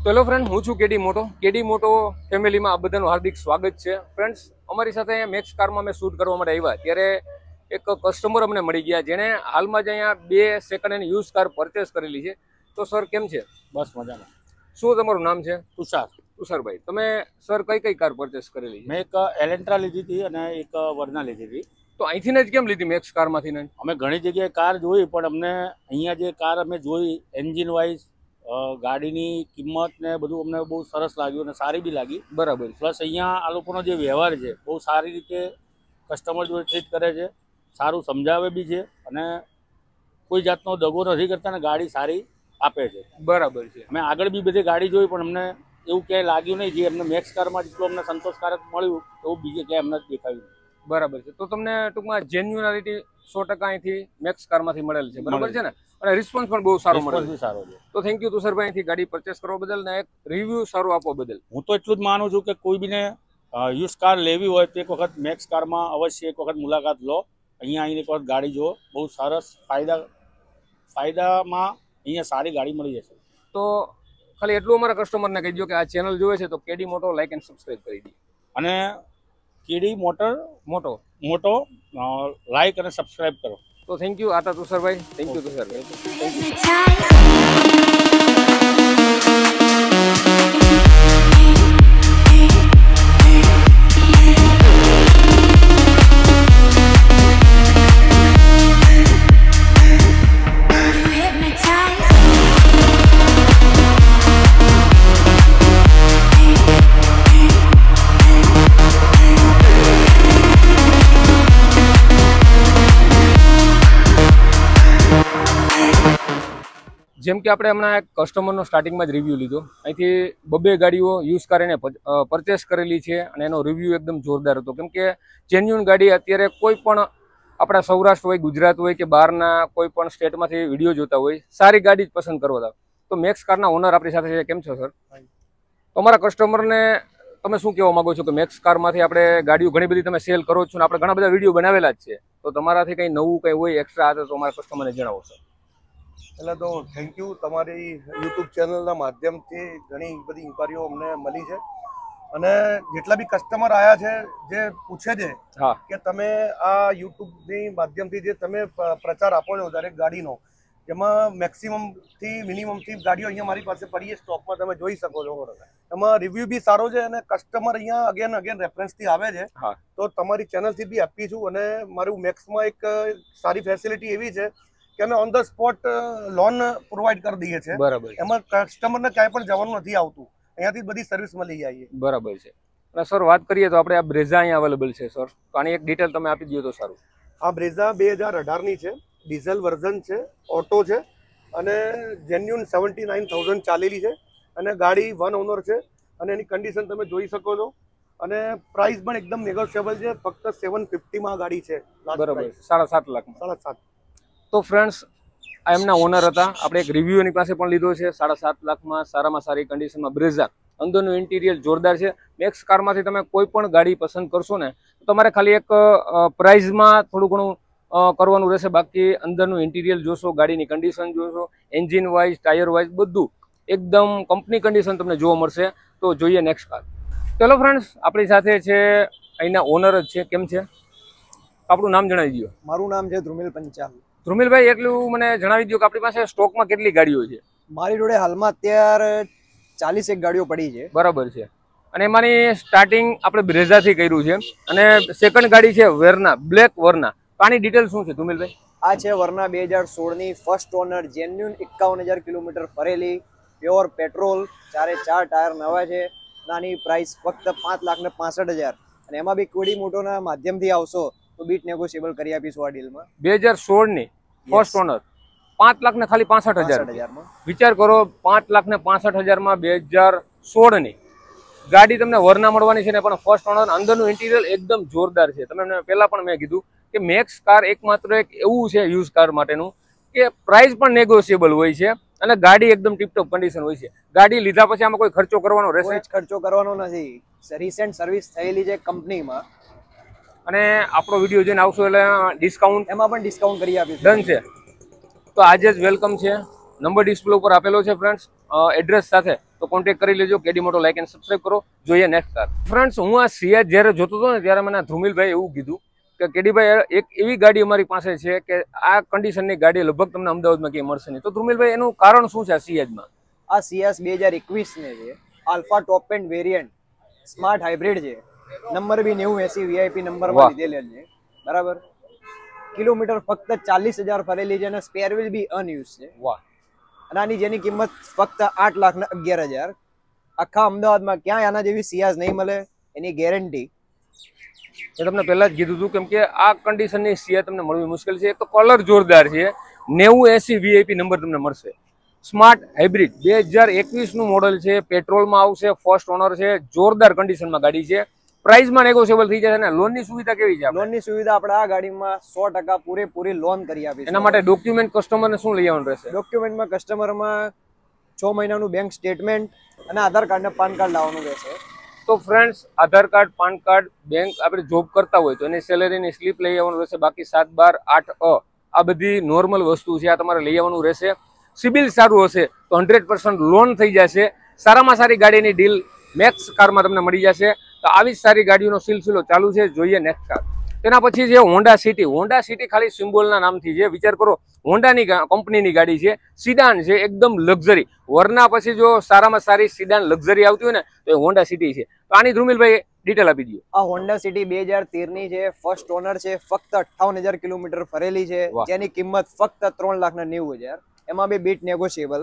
તો hello friend, હું છું કેડી મોટો ફેમિલીમાં આ બધાનું હાર્દિક સ્વાગત છે. ફ્રેન્ડ્સ, અમારી સાથે અહીંયા મેક્સ કારમાં અમે શૂટ કરવા માટે આવ્યા ત્યારે એક કસ્ટમર અમને મળી ગયા જેણે હાલમાં જ અહીંયા 2 second hand use car purchase કરેલી છે. તો સર કેમ છે? બસ મજામાં. શું તમારું નામ છે? તુષારભાઈ. તમે સર કઈ કાર પરચેસ કરેલી છે? મેં એક એલેન્ટ્રા લીધી હતી અને એક વર્ના લીધી હતી. તો અહીંથી જ કેમ લીધી મેક્સ કારમાંથી? અમે ઘણી જગ્યાએ કાર જોઈ, પણ અમને અહીંયા જે કાર અમે જોઈ એન્જિન વાઇઝ ગાડીની કિંમત ને બધું અમને બહુ સરસ લાગ્યું અને સારી બી લાગી. બરાબર. પ્લસ અહીંયા આ લોકોનો જે વ્યવહાર છે બહુ સારી રીતે કસ્ટમર જોડે ટ્રીટ કરે છે, સારું સમજાવે બી છે અને કોઈ જાતનો દગો નથી કરતા ને ગાડી સારી આપે છે. બરાબર છે. અમે આગળ બી બધી ગાડી જોઈ પણ અમને એવું ક્યાંય લાગ્યું નહીં. જે અમને મેક્સ કારમાં જેટલું અમને સંતોષકારક મળ્યું એવું બીજે ક્યાંય અમને દેખાયું. બરાબર છે. તો તમને ટૂંકમાં જેન્યુઆલિટી 100% અહીંથી મેક્સ કારમાંથી મળેલ છે. બરાબર છે ને? અને રિસ્પોન્સ પણ બહુ સારો મળે છે. સારો છે. તો થેન્ક યુ તુષારભાઈ, અહીંથી ગાડી પરચેસ કરવા બદલ ને એક રિવ્યુ સારું આપવા બદલ. હું તો એટલું જ માનું છું કે કોઈ બીને યુઝ કાર લેવી હોય તો એક વખત મેક્સ કારમાં અવશ્ય એક વખત મુલાકાત લો. અહીંયા આવીને એક વખત ગાડી જુઓ, બહુ સરસ ફાયદામાં અહીંયા સારી ગાડી મળી જશે. તો ખાલી એટલું અમારા કસ્ટમરને કહી દો કે આ ચેનલ જોવે છે તો કેડી મોટો લાઈક એન્ડ સબસ્ક્રાઇબ કરી દો. અને કેડી મોટો લાઈક અને સબસ્ક્રાઇબ કરો. તો થેન્ક યુ આતા તુષારભાઈ. Thank you Tusharbhai. જેમ કે આપણે હમણાં એક કસ્ટમરનો સ્ટાર્ટિંગમાં જ રિવ્યૂ લીધો. અહીંથી 2 ગાડીઓ યુઝ કાર એને પરચેસ કરેલી છે અને એનો રિવ્યૂ એકદમ જોરદાર હતો. કેમ કે જેન્યુઅન ગાડી અત્યારે કોઈ પણ આપણા સૌરાષ્ટ્ર હોય, ગુજરાત હોય કે બહારના કોઈ પણ સ્ટેટમાંથી વિડીયો જોતા હોય, સારી ગાડી જ પસંદ કરવા હતા. તો મેક્સ કારના ઓનર આપણી સાથે છે. કેમ છો સર? તમારા કસ્ટમરને તમે શું કહેવા માંગો છો કે મેક્સ કારમાંથી આપણે ગાડીઓ ઘણી બધી તમે સેલ કરો છો ને આપણે ઘણા બધા વિડીયો બનાવેલા જ છે, તો તમારાથી કંઈ નવું કંઈ હોય એક્સ્ટ્રા આવે તો અમારા કસ્ટમરને જણાવો સર. એટલે તો થેન્ક યુ. તમારી યુટ્યુબ ચેનલના માધ્યમથી ઘણી બધી ઇન્ક્વાયરીઓ અમને મળી છે અને જેટલા બી કસ્ટમર આવ્યા છે જે પૂછે છે કે તમે આ યુટ્યુબની માધ્યમથી જે તમે પ્રચાર આપો છો દરેક ગાડીનો, એમાં મેક્સિમમથી મિનિમમથી ગાડીઓ અહીંયા મારી પાસે પડી છે સ્ટોકમાં, તમે જોઈ શકો છો. એમાં રિવ્યૂ બી સારો છે અને કસ્ટમર અહીંયા અગેન રેફરન્સથી આવે છે. તો તમારી ચેનલથી બી હેપી છું અને મારું મેક્સમાં એક સારી ફેસિલિટી એવી છે કે અમે on the spot loan provide કરી દઈએ છીએ. બરાબર. એમાં કસ્ટમરને ક્યાંય પણ જવાનું નથી આવતું, અહીંયાથી બધી સર્વિસ મળી જાય. બરાબર છે. અને સર વાત કરીએ તો આપણે આ બ્રેઝા અહીંયા અવેલેબલ છે સર, તો આની એક ડિટેલ તમે આપી દો તો સારું. આ બ્રેઝા 2018ની છે, ડીઝલ વર્ઝન છે, ઓટો છે અને જેન્યુન 79,000 ચાલેલી છે અને ગાડી 1 ઓનર છે અને એની કન્ડિશન તમે જોઈ શકો છો અને પ્રાઇસ પણ એકદમ નેગોશિયેબલ છે. ફક્ત 750માં ગાડી છે. બરાબર. 7.5 લાખમાં. 7.5. તો ફ્રેન્ડ્સ, આ એમના ઓનર હતા. આપણે એક રિવ્યુ એની પાસે પણ લીધો છે. 7.5 લાખમાં સારામાં સારી કન્ડિશનમાં બ્રેઝા. અંદરનું ઇન્ટિરિયર જોરદાર છે. મેક્સ કારમાંથી તમે કોઈ પણ ગાડી પસંદ કરશો ને તો તમારે ખાલી એક પ્રાઇઝમાં થોડું ઘણું કરવાનું રહેશે. બાકી અંદરનું ઇન્ટિરિયર જોશો, ગાડીની કન્ડિશન જોશો, એન્જિન વાઇઝ, ટાયર વાઇઝ બધું એકદમ કંપની કન્ડિશન તમને જોવા મળશે. તો જોઈએ નેક્સ્ટ કાર. ચલો ફ્રેન્ડ્સ, આપણી સાથે છે અહીંના ઓનર જ છે. કેમ છે? આપણું નામ જણાવી દો. મારું નામ છે ધ્રુમિલ પંચાલ. ધ્રુમિલભાઈ, એટલું મને જણાવી દો કે આપણી પાસે સ્ટોકમાં કેટલી ગાડીઓ છે? મારી જોડે હાલમાં અત્યારે 41 ગાડીઓ પડી છે. બરાબર છે. અને એમાંની સ્ટાર્ટિંગ આપણે બ્રેઝાથી કર્યું છે અને સેકન્ડ ગાડી છે વેરના, બ્લેક વર્ના. તો આની ડિટેલ શું છે ધ્રુમિલભાઈ? આ છે વર્ના 2016ની ફર્સ્ટ ઓનર, જેન્યુન 51,000 કિલોમીટર ફરેલી, પ્યોર પેટ્રોલ, 4 ટાયર નવા છે. આની પ્રાઇસ ફક્ત 5,65,000 અને એમાં બી કેડી મોટોના માધ્યમથી આવશો તો બીટ નેગોશિયેબલ કરી આપીશું આ ડીલમાં. 2016ની ફર્સ્ટ ઓનર 5,00,000 ને ખાલી 65,000. વિચાર કરો, 5,65,000માં 2016ની ગાડી તમને વરના મળવાની છે ને પણ ફર્સ્ટ ઓનર. અંદરનું ઇન્ટિરિયર એકદમ જોરદાર છે. તમને પહેલા પણ મેં કીધું કે મેક્સ કાર એકમાત્ર એક એવું છે યુઝ કાર માટેનું કે પ્રાઇસ પણ નેગોશિયેબલ હોય છે અને ગાડી એકદમ ટીપટોપ કન્ડિશન હોય છે. ગાડી લીધા પછી આમાં કોઈ ખર્ચો કરવાનો રહેશે? ખર્ચો કરવાનો નથી. રિસેન્ટ સર્વિસ થયેલી છે કંપનીમાં અને આપણો વિડીયો જોઈને આવશો એટલે ડિસ્કાઉન્ટ એમાં પણ ડિસ્કાઉન્ટ કરી આપીશું. ડન છે. તો આજે જ વેલકમ છે. નંબર ડિસ્પ્લે ઉપર આપેલો છે ફ્રેન્ડ્સ, એડ્રેસ સાથે. તો તો કોન્ટેક્ટ કરી લેજો. કેડી મોટો લાઈક એન્ડ સબસ્ક્રાઇબ કરો. જોઈએ નેક્સ્ટ કાર. ફ્રેન્ડ્સ, હું આ સિયાઝ જ્યારે જોતો હતો ને ત્યારે મને ધ્રુમિલભાઈ એવું કીધું કે કેડીભાઈ એક એવી ગાડી અમારી પાસે છે કે આ કન્ડિશનની ગાડી લગભગ તમને અમદાવાદમાં ક્યાંય મળશે નહીં. તો ધ્રુમિલભાઈ, એનું કારણ શું છે આ સિયાઝમાં? આ સિયાઝ 2021 ને છે, alpha top end variant, smart hybrid છે, નંબર બી 9080 વીઆઈપી નંબરમાં લીધેલ છે, બરાબર. કિલોમીટર ફક્ત 40,000 ફરેલી છે અને સ્પેર વ્હીલ બી અનયુઝ છે. વાહ. અને આની જેની કિંમત ફક્ત 8,11,000. આખા અમદાવાદમાં ક્યાંય આના જેવી સિયાઝ નહીં મળે, એની ગેરંટી. એ તમને પહેલા જ કીધું હતું, કેમ કે આ કન્ડિશનની સિયાઝ તમને મળવી મુશ્કેલ છે. એક તો કલર જોરદાર છે, 9080 વીઆઈપી નંબર તમને મળશે. સ્માર્ટ હાઇબ્રિડ 2021 નું મોડલ છે, પેટ્રોલમાં આવશે, ફર્સ્ટ ઓનર છે, જોરદાર કન્ડિશનમાં ગાડી છે. પ્રાઇસમાં નેગોશિયેબલ થઈ જશે. અને લોનની સુવિધા કેવી છે? લોનની સુવિધા આપણે આ ગાડીમાં 100% પૂરેપૂરી લોન કરી આપીશું. એના માટે ડોક્યુમેન્ટ કસ્ટમરને શું લઈ આવવાનું રહેશે? ડોક્યુમેન્ટમાં કસ્ટમરમાં 6 મહિનાનું બેંક સ્ટેટમેન્ટ અને આધાર કાર્ડ ને પાન કાર્ડ લાવવાનું રહેશે. તો friends, Aadhaar card, PAN card, bank, આપણે જોબ કરતા હોય તો એની સેલેરીની સ્લીપ લઈ આવવાનું રહેશે. બાકી 7, 12, 8 આ બધી નોર્મલ વસ્તુ છે, આ તમારે લઈ આવવાનું રહેશે. સિબિલ સારું હશે તો 100% લોન થઈ જશે. સારામાં સારી ગાડીની ડીલ મેક્સ કારમાં તમને મળી જશે. તો આવી જ સારી ગાડીઓનો સિલસિલો ચાલુ છે. જોઈએ નેક્સ્ટ કાર. તેના પછી છે હોન્ડા સિટી. હોન્ડા સિટી ખાલી સિમ્બોલના નામથી છે. વિચાર કરો, હોન્ડાની કંપનીની ગાડી છે, સિડાન છે, એકદમ લક્ઝરી. વરના પછી જો સારામાં સારી સિડાન લક્ઝરી આવતી હોય ને તો એ હોન્ડા સિટી છે. તો આની ધ્રુમિલભાઈ ડિટેલ આપી દો. આ હોન્ડા સિટી 2013 ની છે, ફર્સ્ટ ઓનર છે, ફક્ત 58,000 કિલોમીટર ફરેલી છે, જેની કિંમત ફક્ત 3,90,000. એમાં બી બીટ નેગોશિયેબલ.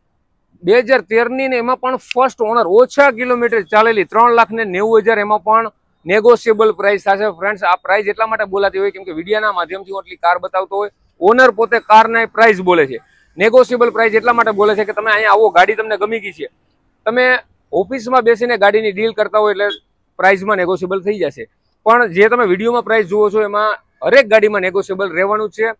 2013 ની ને એમાં પણ ફર્સ્ટ ઓનર, ઓછા કિલોમીટર ચાલેલી, 3,90,000. એમાં પણ નેગોશિયેબલ પ્રાઇસ થશે. ફ્રેન્ડ્સ, આ પ્રાઇસ એટલા માટે બોલાતી હોય કેમ કે વિડીયોના માધ્યમથી હું એટલી કાર બતાવતો હોય. ઓનર પોતે કારના પ્રાઇસ બોલે છે. નેગોશિયેબલ પ્રાઇસ એટલા માટે બોલે છે કે તમે અહીંયા આવો, ગાડી તમને ગમી ગઈ છે, તમે ઓફિસમાં બેસીને ગાડીની ડીલ કરતા હોય એટલે પ્રાઇસમાં નેગોશિયેબલ થઈ જશે. પણ જે તમે વિડીયોમાં પ્રાઇસ જુઓ છો એમાં હરેક ગાડીમાં નેગોશિયેબલ રહેવાનું છે.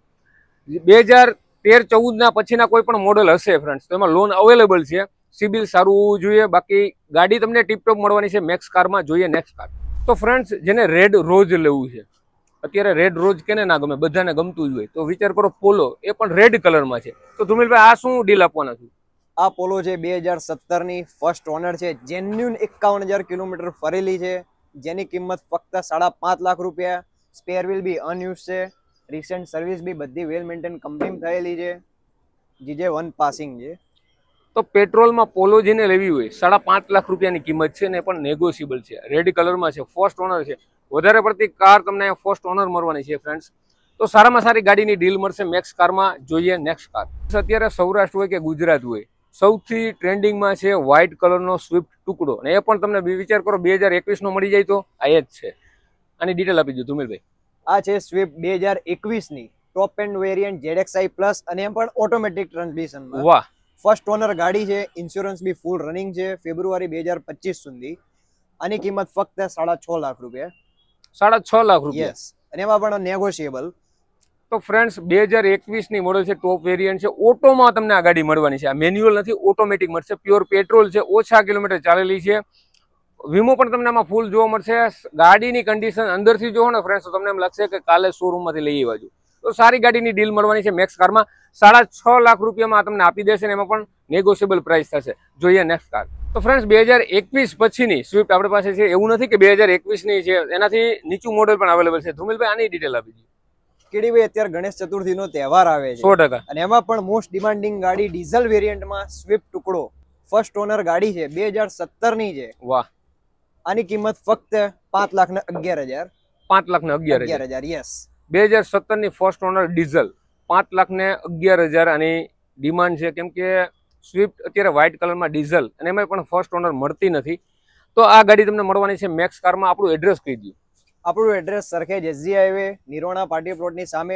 2013-14 ના પછીના કોઈ પણ મોડલ હશે ફ્રેન્ડ્સ તો એમાં લોન અવેલેબલ છે. સિબિલ સારું હોવું જોઈએ. બાકી ગાડી તમને ટીપટોપ મળવાની છે મેક્સ કારમાં. જોઈએ નેક્સ્ટ કાર. તો ફ્રેન્ડ્સ, જેને રેડ રોજ લેવું છે, અત્યારે રેડ રોજ કેને ના ગમે, બધાને ગમતું જ હોય, તો વિચાર કરો પોલો, એ પણ રેડ કલરમાં છે. તો ધ્રુમિલભાઈ, આ શું ડીલ આપવાના છું? આ પોલો છે 2017 ની, ફર્સ્ટ ઓનર છે, જેન્યુન 51,000 કિલોમીટર ફરેલી છે, જેની કિંમત ફક્ત 5.5 લાખ રૂપિયા. સ્પેર વ્હીલ બી અનયુઝ છે, રિસેન્ટ સર્વિસ બી બધી વેલ મેન્ટેન કંપની થયેલી છે, GJ1 પાસિંગ છે. તો પેટ્રોલમાં પોલો જેને લેવી હોય 5.5 લાખ રૂપિયાની કિંમત છે ને, એ પણ નેગોશિયેબલ છે. રેડ કલરમાં છે, ફર્સ્ટ ઓનર છે. વધારે પડતી કાર તમને ફર્સ્ટ ઓનર મળવાની છે ફ્રેન્ડ્સ. તો સારામાં સારી ગાડીની ડીલ મળશે મેક્સ કારમાં. જોઈએ નેક્સ્ટ કાર. અત્યારે સૌરાષ્ટ્ર હોય કે ગુજરાત હોય, સૌથી ટ્રેન્ડિંગમાં છે વ્હાઇટ કલરનો સ્વિફ્ટ ટુકડો. અને એ પણ તમને વિચાર કરો 2021 નો મળી જાય તો આ એ જ છે. આની ડિટેલ આપી દો ધુમિલભાઈ. આ છે સ્વિફ્ટ 2021 ની top end variant ZXi plus, અને એમ પણ ઓટોમેટિક ટ્રાન્સમિશનમાં. વાહ. ફર્સ્ટ ઓનર ગાડી છે, ઇન્સ્યોરન્સ બી ફૂલ રનિંગ છે, ફેબ્રુઆરી 2025 સુધી. આની કિંમત ફક્ત 6.5 લાખ રૂપિયા. 6.5 લાખ રૂપિયા. યસ. અને એમાં પણ નેગોશિયેબલ. તો ફ્રેન્ડ્સ, 2021 ની મોડલ છે, ટોપ વેરિયન્ટ છે, ઓટોમાં તમને આ ગાડી મળવાની છે. આ મેન્યુઅલ નથી, ઓટોમેટિક મળશે. પ્યોર પેટ્રોલ છે, ઓછા કિલોમીટર ચાલેલી છે. વીમો પણ તમને આમાં ફૂલ જોવા મળશે. ગાડીની કન્ડિશન અંદરથી જોવો ને ફ્રેન્ડ્સ તો તમને એમ લાગશે કે કાલે શોરૂમમાંથી લઈ આવજો. તો સારી ગાડીની ડીલ મળવાની છે મેક્સ કારમાં. 6.5 લાખ રૂપિયામાં તમને આપી દેશે ને એમાં પણ નેગોશિયેબલ પ્રાઇસ થશે. જોઈએ નેક્સ્ટ કાર. તો ફ્રેન્ડ્સ, 2021 પછીની સ્વિફ્ટ આપણી પાસે છે. એવું નથી કે 2021 ની છે, એનાથી નીચું મોડલ પણ અવેલેબલ છે. ધ્રુમિલભાઈ, આની ડિટેલ આપી દીધી. કેડીભાઈ, અત્યારે ગણેશ ચતુર્થી નો તહેવાર આવે છે 100%. અને એમાં પણ મોસ્ટ ડિમાન્ડિંગ ગાડી ડીઝલ વેરિયન્ટમાં સ્વિફ્ટ ટુકડો, ફર્સ્ટ ઓનર ગાડી છે, 2017 ની છે. વાહ. આની કિંમત ફક્ત 5,11,000. 5,11,000. યસ. 2017 ની ફર્સ્ટ ઓનર ડીઝલ, 5,11,000 આની ડિમાન્ડ છે. કેમ કે સ્વિફ્ટ અત્યારે વ્હાઇટ કલરમાં ડીઝલ અને એમાં પણ ફર્સ્ટ ઓનર મળતી નથી. તો આ ગાડી તમને મળવાની છે મેક્સ કારમાં. આપણું એડ્રેસ કહી દઈએ. આપણું એડ્રેસ સરખેજ SG હાઈવે, નિરોણા પાટી પ્લોટની સામે,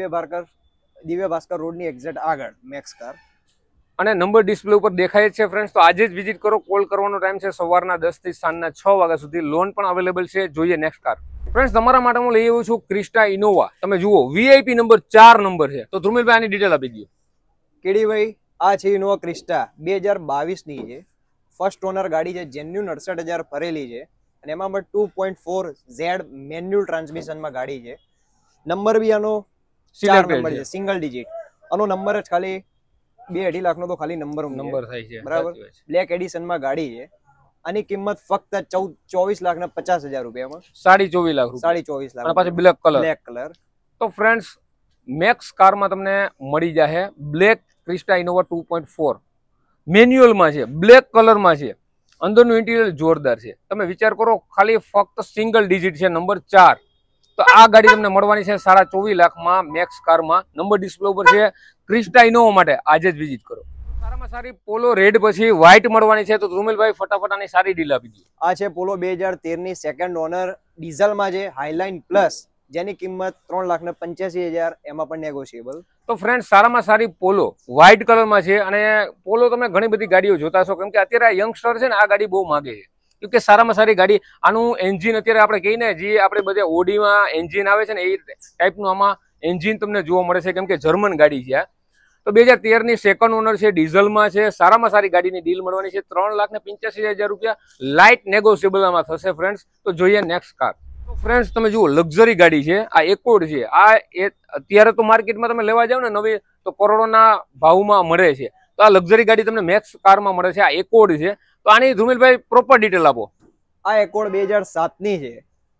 દિવ્ય ભાસ્કર રોડની એક્ઝેક્ટ આગળ મેક્સ કાર. અને નંબર ડિસ્પ્લે ઉપર દેખાય છે ફ્રેન્ડ્સ. તો આજે જ વિઝિટ કરો. કોલ કરવાનો ટાઈમ છે સવારના 10 થી સાંજના 6 વાગ્યા સુધી. લોન પણ અવેલેબલ છે. જોઈએ નેક્સ્ટ કાર. ફ્રેન્ડ્સ, તમારા માટે હું લઈ આવ્યો છું ક્રિસ્ટા ઇનોવા. તમે જુઓ, VIP નંબર 4 નંબર છે. તો ધ્રુમિલભાઈ, આની ડિટેલ આપી દો. કેડીભાઈ, આ છે ઇનોવા ક્રિસ્ટા 2022 ની છે. ફર્સ્ટ ઓનર ગાડી છે, જેન્યુન 68,000 ફરેલી છે, અને એમાં પણ 2.4Z મેન્યુઅલ ટ્રાન્સમિશનમાં ગાડી છે. નંબર બી આનો 4 નંબર છે, સિંગલ ડિજિટ. આનો નંબર જ ખાલી 2-2.5 લાખનો તો ખાલી નંબર થાય છે, બરાબર. બ્લેક એડિશનમાં ગાડી છે. આની કિંમત ફક્ત 24,50,000 રૂપિયામાં, 24.5 લાખ રૂપિયા, 24.5 લાખ, અને પાછી બ્લેક કલર. તો ફ્રેન્ડ્સ, મેક્સ કારમાં તમને મળી જશે બ્લેક ક્રિસ્ટા ઇનોવા 2.4 મેન્યુઅલમાં છે, બ્લેક કલરમાં છે, અંદરનું ઇન્ટિરિયર જોરદાર છે. તમે વિચાર કરો, ખાલી ફક્ત સિંગલ ડિજિટ છે, નંબર 4. તો આ ગાડી તમને મળવાની છે 24.5 લાખમાં મેક્સ કારમાં. નંબર ડિસ્પ્લે ઉપર છે. ક્રિસ્ટા ઇનોવા માટે આજે જ વિઝિટ કરો. સારામાં સારી પોલો રેડ પછી વ્હાઇટ મળવાની છે. તો ધ્રુમિલભાઈ ફટાફટ આની સારી ડીલ આપી દીધી. આ છે પોલો 2013ની સેકન્ડ ઓનર, ડીઝલમાં છે, હાઈલાઇન પ્લસ, જેની કિંમત 3,85,000, એમાં પણ નેગોશિયેબલ. તો ફ્રેન્ડ, સારામાં સારી પોલો વ્હાઇટ કલરમાં છે. અને પોલો તમે ઘણી બધી ગાડીઓ જોતા છો, કેમ કે અત્યારે આ યંગસ્ટર છે ને, આ ગાડી બહુ માગે છે. કેમ કે સારામાં સારી ગાડી, આનું એન્જિન અત્યારે આપણે કહીએ ને, જે આપણે બધે ઓડીમાં એન્જિન આવે છે ને, એ ટાઈપનું આમાં એન્જિન તમને જોવા મળે છે, કેમ કે જર્મન ગાડી છે. તો 2013ની સેકન્ડ ઓનર છે, ડીઝલમાં છે. સારામાં સારી ગાડીની ડીલ મળવાની છે 3,85,000 રૂપિયા. લાઇટ નેગોશિયેબલમાં થશે ફ્રેન્ડ્સ. તો જોઈએ નેક્સ્ટ કાર. તો ફ્રેન્ડ્સ, તમે જુઓ, લક્ઝરી ગાડી છે. આ એકોર્ડ છે. આ અત્યારે તો માર્કેટમાં તમે લેવા જાવ ને નવી, તો કરોડોના ભાવમાં મળે છે. તો આ લક્ઝરી ગાડી તમને મેક્સ કારમાં મળે છે. આ એકોર્ડ છે. તો આની ધ્રુમિલભાઈ પ્રોપર ડિટેલ આપો. આ એકોર્ડ 2007ની છે.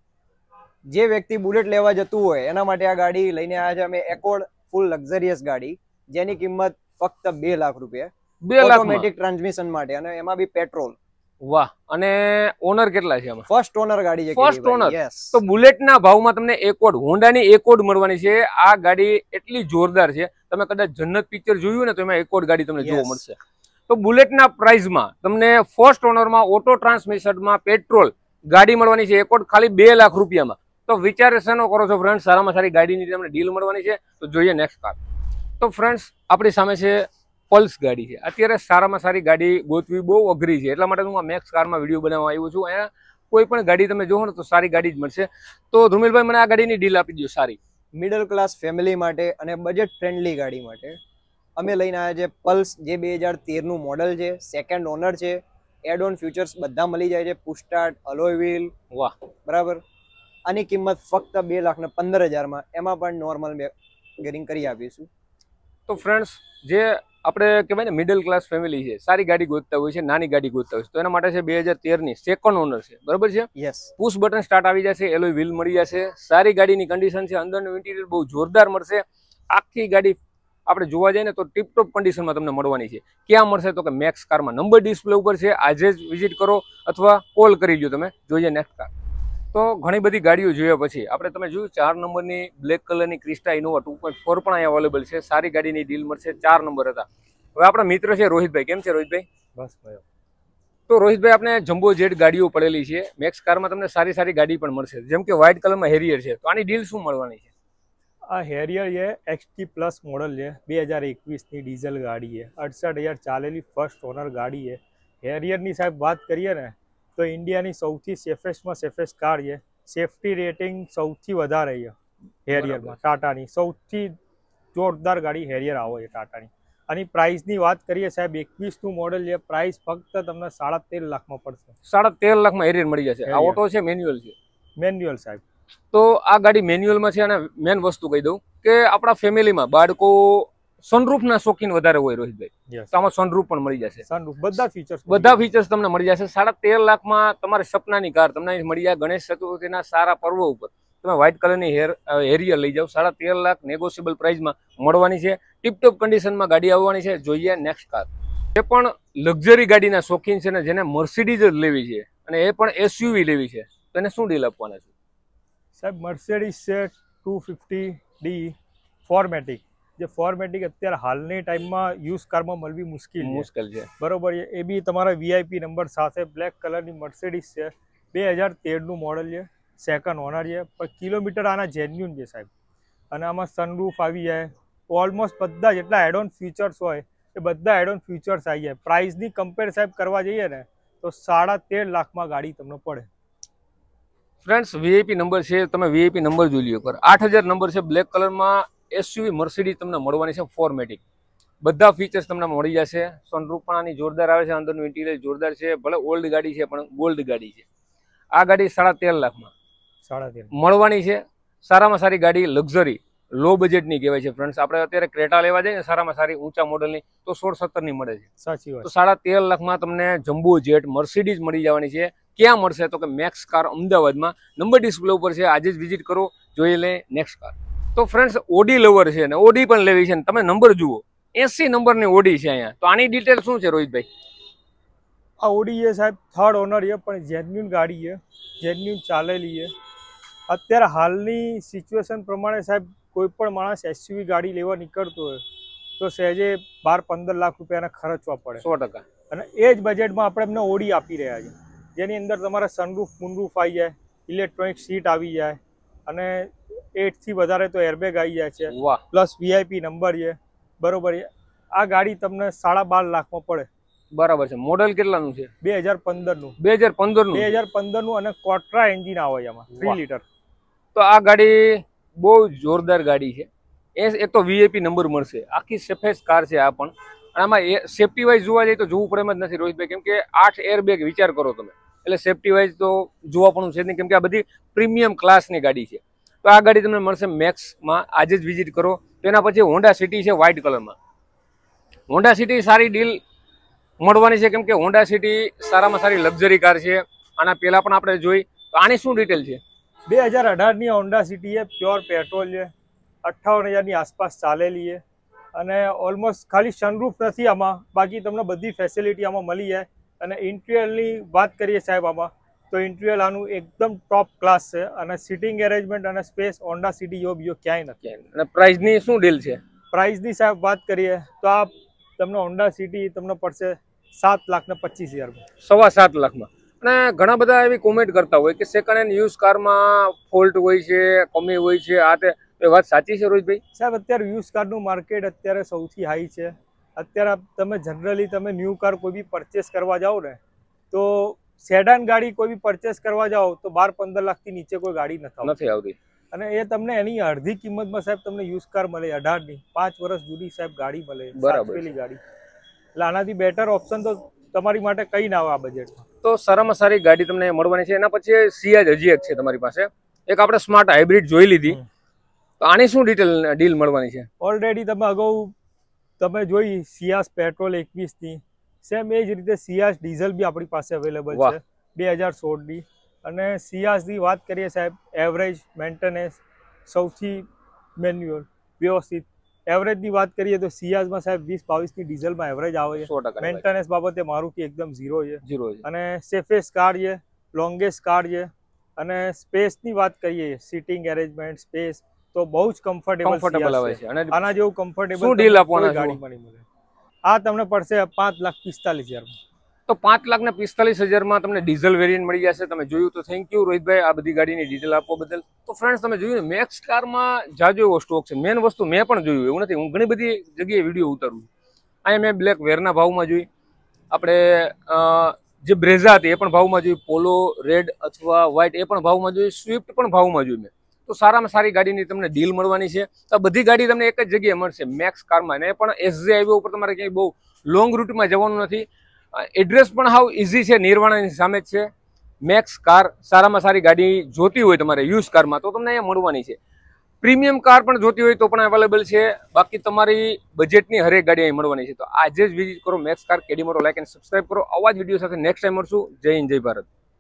જે વ્યક્તિ બુલેટ લેવા જતું હોય એના માટે આ ગાડી લઈને આવ્યા છે અમે. એકોર્ડ ફૂલ લક્ઝરિયસ ગાડી, જેની કિંમત ફક્ત 2 લાખ રૂપિયા, 2 લાખ ઓટોમેટિક ટ્રાન્સમિશન માટે, અને એમાં બી પેટ્રોલ. વાહ! અને ઓનર કેટલા છે આમાં? ફર્સ્ટ ઓનર ગાડી છે. First owner. તો બુલેટના ભાવમાં તમને એકોર્ડ, હોન્ડાની એકોર્ડ મળવાની છે. આ ગાડી એટલી જોરદાર છે, તમે કદાચ જન્નત પિક્ચર જોયું ને, તો એમાં એકોર્ડ ગાડી તમને જોવા મળશે. તો બુલેટના પ્રાઇસમાં તમને ફર્સ્ટ ઓનરમાં ઓટો ટ્રાન્સમિશનમાં પેટ્રોલ ગાડી મળવાની છે. એકોર્ડ ખાલી 2 લાખ રૂપિયામાં. તો વિચાર શેનો કરો છો ફ્રેન્ડ? સારામાં સારી ગાડીની તમને ડીલ મળવાની છે. તો જોઈએ નેક્સ્ટ કાર. તો ફ્રેન્ડ્સ, આપણી સામે છે પલ્સ ગાડી છે. અત્યારે સારામાં સારી ગાડી ગોતવી બહુ અઘરી છે, એટલા માટે હું આ મેક્સ કારમાં વિડીયો બનાવવા આવ્યો છું. અહીંયા કોઈ પણ ગાડી તમે જોવો ને તો સારી ગાડી જ મળશે. તો ધ્રુમિલભાઈ, મને આ ગાડીની ડીલ આપી દો સારી. મિડલ ક્લાસ ફેમિલી માટે અને બજેટ ફ્રેન્ડલી ગાડી માટે અમે લઈને આવ્યા છે પલ્સ, જે 2013નું મોડલ છે, સેકન્ડ ઓનર છે. એડ ઓન ફ્યુચર્સ બધા મળી જાય છે. Push start, alloy wheel. વાહ! બરાબર. આની કિંમત ફક્ત 2,15,000માં, એમાં પણ નોર્મલ ગેરિંગ કરી આપીશું. તો ફ્રેન્ડ્સ, જે આપણે કહેવાય ને મિડલ ક્લાસ ફેમિલી છે, સારી ગાડી ગોતતા હોય છે, નાની ગાડી ગોતતા હોય છે, તો એના માટે છે 2013ની સેકન્ડ ઓનર છે, બરાબર છે. યસ. પુશ બટન સ્ટાર્ટ આવી જશે, એલોય વ્હીલ મળી જશે, સારી ગાડીની કન્ડિશન છે, અંદરનું ઇન્ટિરિયર બહુ જોરદાર મળશે. આખી ગાડી આપણે જોવા જઈએ ને તો ટીપટોપ કન્ડિશનમાં તમને મળવાની છે. ક્યાં મળશે? તો કે મેક્સ કારમાં. નંબર ડિસ્પ્લે ઉપર છે. આજે જ વિઝિટ કરો અથવા કોલ કરી લો તમે. જોઈએ નેક્સ્ટ કાર. તો ઘણી બધી ગાડીઓ જોયા પછી આપણે તમે જોયું 4 નંબરની બ્લેક કલરની ક્રિસ્ટા ઇનોવા 2.4 પણ અહીંયા અવેલેબલ છે. સારી ગાડીની ડીલ મળશે. 4 નંબર હતા. હવે આપણા મિત્ર છે રોહિતભાઈ. કેમ છે રોહિતભાઈ? બસ ભાઈ. તો રોહિતભાઈ, આપણે જમ્બો જેટ ગાડીઓ પડેલી છે. મેક્સ કારમાં તમને સારી સારી ગાડી પણ મળશે, જેમ કે વ્હાઇટ કલરમાં હેરિયર છે. તો આની ડીલ શું મળવાની છે? આ હેરિયર છે, XT પ્લસ મોડલ છે, 2021ની ડીઝલ ગાડી છે, 68,000 ચાલેલી ફર્સ્ટ ઓનર ગાડી છે. હેરિયરની સાહેબ વાત કરીએ ને તો ઇન્ડિયાની સૌથી સેફેસ્ટમાં સેફેસ્ટ કાર છે. સેફટી રેટિંગ સૌથી વધારે છે હેરિયરમાં. ટાટાની સૌથી જોરદાર ગાડી હેરિયર આવે છે ટાટાની. અને પ્રાઇસની વાત કરીએ સાહેબ, 21નું મોડલ છે. પ્રાઇસ ફક્ત તમને 13.5 લાખમાં પડશે. 13.5 લાખમાં હેરિયર મળી જશે. આ ઓટો છે, મેન્યુઅલ છે? મેન્યુઅલ સાહેબ. તો આ ગાડી મેન્યુઅલમાં છે. અને મેન વસ્તુ કહી દઉં કે આપણા ફેમિલીમાં બાળકો સનરૂફના શોખીન વધારે હોય રોહિતભાઈ, તો આમાં સનરૂફ પણ મળી જશે. સનરૂફ બધા ફીચર્સ તમને મળી જશે. 13.5 લાખમાં તમારી સપનાની કાર તમને મળી જાય. ગણેશ ચતુર્થીના સારા પર્વ ઉપર તમે વ્હાઇટ કલરની હેરિયર લઈ જાઓ. 13.5 લાખ નેગોશિયેબલ પ્રાઇસમાં મળવાની છે. ટીપટોપ કન્ડિશનમાં ગાડી આવવાની છે. જોઈએ નેક્સ્ટ કાર. એ પણ લક્ઝરી ગાડીના શોખીન છે ને, જેને મર્સિડીઝ જ લેવી છે અને એ પણ SUV લેવી છે, તો એને શું ડીલ આપવાના છે સાહેબ? મર્સિડીઝ છે 250D ફોર્મેટિક. જે ફોર્મેટિક અત્યારે હાલની ટાઈમમાં યુઝ કારમાં મળવી મુશ્કેલ છે, બરોબર છે. એ બી તમારા VIP નંબર સાથે બ્લેક કલરની મર્સિડીઝ છે. 2013નું મોડલ છે, સેકન્ડ ઓનર છે. પણ કિલોમીટર આના જેન્યુન છે સાહેબ. અને આમાં સનરૂફ આવી જાય. ઓલમોસ્ટ બધા જેટલા એડ ઓન ફીચર્સ હોય એ બધા એડ ઓન ફીચર્સ આવી જાય. પ્રાઇસની કમ્પેર સાહેબ કરવા જઈએ ને તો 13.5 લાખમાં ગાડી તમને પડે. ફ્રેન્ડ્સ, VIP નંબર છે, તમે VIP નંબર જોઈ લ્યો. 8,000 નંબર છે. બ્લેક કલરમાં SUV મર્સિડીઝ તમને મળવાની છે, ફોર્મેટિક. બધા ફીચર્સ તમને મળી જશે. સનરૂફ પણ આની જોરદાર આવે છે. અંદરનું ઇન્ટિરિયર જોરદાર છે. ભલે ઓલ્ડ ગાડી છે પણ ગોલ્ડ ગાડી છે. આ ગાડી 13.5 લાખમાં મળવાની છે. સારામાં સારી ગાડી લક્ઝરી લો બજેટની કહેવાય છે ફ્રેન્ડ્સ. આપણે અત્યારે ક્રેટા લેવા જઈએ ને સારામાં સારી ઊંચા મોડલની તો 16-17 મળે છે. સાચી વાત. તો 13.5 લાખમાં તમને જમ્બો જેટ મર્સિડીઝ મળી જવાની છે. ક્યાં મળશે તો કે મેક્સ કાર અમદાવાદમાં. નંબર ડિસ્પ્લે ઉપર છે, આજે જ વિઝિટ કરો, જોઈ લે નેક્સ્ટ કાર. તો ફ્રેન્ડ્સ ઓડી લવર છે ને ઓડી પણ લેવી છે ને તમે નંબર જુઓ 80 નંબરની ઓડી છે અહીંયા. તો આની ડિટેલ શું છે રોહિતભાઈ? આ ઓડી છે સાહેબ, 3rd ઓનર છે, પણ જેન્યુન ગાડી છે, જેન્યુન ચાલેલી છે. અત્યારે હાલની સિચ્યુએશન પ્રમાણે સાહેબ કોઈ પણ માણસ એસયુવી ગાડી લેવા નીકળતો હોય તો સહેજે 12-15 લાખ રૂપિયાના ખર્ચવા પડે. 100%. અને એ જ બજેટમાં આપણે એમને ઓડી આપી રહ્યા છીએ, જેની અંદર તમારા સનરૂફ મૂનરૂફ આવી જાય, ઇલેક્ટ્રોનિક સીટ આવી જાય, અને 8 થી વધારે તો એરબેગ આવી જાય છે, પ્લસ વીઆઈપી નંબર છે. બરોબર છે. આ ગાડી તમને 12.5 લાખમાં પડે. બરાબર છે. મોડલ કેટલાનું છે? 2015 નું. 2015 નું અને કોટ્રા એન્જિન આવે એમાં 3 લીટર. તો આ ગાડી બહુ જોરદાર ગાડી છે. એક તો વીઆઈપી નંબર મળશે, આખી સફેદ કાર છે આ પણ. અને આમાં સેફટી વાઇઝ જોવા જઈએ તો જોવું પડે એમ જ નથી રોહિતભાઈ, કેમ કે 8 એરબેગ વિચાર કરો તમે, એટલે સેફટી વાઇઝ તો જોવા પણ છે નહીં, કેમ કે આ બધી પ્રીમિયમ ક્લાસની ગાડી છે. તો આ ગાડી તમને મળશે મેક્સમાં, આજે જ વિઝિટ કરો. તો એના પછી હોન્ડા સિટી છે વ્હાઇટ કલરમાં. હોન્ડા સિટી સારી ડીલ મળવાની છે, કેમ કે હોન્ડા સિટી સારામાં સારી લક્ઝરી કાર છે. આના પહેલાં પણ આપણે જોઈ. તો આની શું ડિટેલ છે? 2018ની હોન્ડા સિટી છે, પ્યોર પેટ્રોલ છે, 58,000ની આસપાસ ચાલેલી છે, અને ઓલમોસ્ટ ખાલી સનરૂફ નથી આમાં, બાકી તમને બધી ફેસિલિટી આમાં મળી જાય. અને ઇન્ટિરિયરની વાત કરીએ સાહેબ આમાં, તો ઇન્ટિરિયર આનું એકદમ ટોપ ક્લાસ છે, અને સિટિંગ એરેન્જમેન્ટ અને સ્પેસ હોન્ડા સિટી જો બીજો ક્યાંય નથી. અને પ્રાઇસની શું ડીલ છે? પ્રાઇસની સાહેબ વાત કરીએ તો આ તમને હોન્ડા સિટી તમને પડશે 7,25,000. 7.25 લાખમાં. અને ઘણા બધા એવી કોમેન્ટ કરતા હોય કે સેકન્ડ હેન્ડ યુઝ કારમાં ફોલ્ટ હોય છે, કમી હોય છે, આ તે વાત સાચી છે રોહિતભાઈ? સાહેબ અત્યારે યુઝ કારનું માર્કેટ અત્યારે સૌથી હાઈ છે. અત્યારે તમે જનરલી તમે ન્યૂ કાર કોઈ બી પરચેસ કરવા જાઓ ને, તો સેડાન ગાડી કોઈ બી પરચેસ કરવા જાઓ તો 12-15 લાખથી નીચે કોઈ ગાડી નથી આવતી. અને એ તમને એની અડધી કિંમતમાં સાહેબ તમને યુઝ કાર મળે, 18ની 5 વર્ષ જૂની સાહેબ ગાડી મળે, સાચવેલી ગાડી. એટલે આનાથી બેટર ઓપ્શન તો તમારી માટે કઈ ના આવે આ બજેટમાં. તો સારામાં સારી ગાડી તમને મળવાની છે. એના પછી સિયાઝ હજી એક છે તમારી પાસે, એક આપણે સ્માર્ટ હાઇબ્રિડ જોઈ લીધી. તો આની શું ડીલ મળવાની છે? ઓલરેડી તમે અગાઉ તમે જોઈ સિયાઝ પેટ્રોલ 21ની, સેમ એ જ રીતે સિયાઝ ડીઝલ બી આપણી પાસે અવેલેબલ છે 2016ની. અને સિયાઝની વાત કરીએ સાહેબ, એવરેજ મેન્ટેનન્સ સૌથી મેન્યુઅલ વ્યવસ્થિત. એવરેજની વાત કરીએ તો સિયાઝમાં સાહેબ 20-22ની ડીઝલમાં એવરેજ આવે છે. મેન્ટેનન્સ બાબતે મારુતિ એકદમ ઝીરો છે. અને સેફેસ્ટ કાર છે, લોંગેસ્ટ કાર છે. અને સ્પેસની વાત કરીએ, સિટિંગ એરેન્જમેન્ટ, સ્પેસ તો બહુ જ કમ્ફર્ટેબલ આવે છે. અને આના જેવું કમ્ફર્ટેબલ શું ડીલ આપવાના ગાડીમાં નહીં મળે. આ તમને પડશે 5,45,000. તો 5,45,000માં તમને ડીઝલ વેરિયન્ટ મળી જશે. તમે જોયું તો થેન્ક યુ રોહિતભાઈ આ બધી ગાડીની ડિટેલ આપવા બદલ. તો ફ્રેન્ડ્સ તમે જોયું ને મેક્સ કારમાં જાજો એવો સ્ટોક છે. મેન વસ્તુ મેં પણ જોયું એવું નથી, હું ઘણી બધી જગ્યાએ વિડીયો ઉતારું. અહીંયા મેં બ્લેક વેરના ભાવમાં જોઈ, આપણે જે બ્રેઝા હતી એ પણ ભાવમાં જોઈ, પોલો રેડ અથવા વ્હાઇટ એ પણ ભાવમાં જોઈ, સ્વિફ્ટ પણ ભાવમાં જોઈ મેં. તો સારામાં સારી ગાડીની તમને ડીલ મળવાની છે. તો બધી ગાડી તમને એક જ જગ્યાએ મળશે મેક્સ કારમાં. અને પણ એસજે હાઈવે ઉપર તમારે ક્યાંય બહુ લોંગ રૂટમાં જવાનું નથી. એડ્રેસ પણ હાવ ઇઝી છે, નિર્વાણાની સામે જ છે. મેક્સ કાર સારામાં સારી ગાડી જોતી હોય તમારે યુઝ કારમાં તો તમને અહીંયા મળવાની છે. પ્રીમિયમ કાર પણ જોતી હોય તો પણ અવેલેબલ છે. બાકી તમારી બજેટની હરેક ગાડી અહીં મળવાની છે. તો આજે જ વિઝિટ કરો મેક્સ કાર કેડી મોટો. લાઈક એન્ડ સબસ્ક્રાઇબ કરો. આવા જ વિડીયો સાથે નેક્સ્ટ ટાઈમ મળશું. જય હિન્દ, જય ભારત.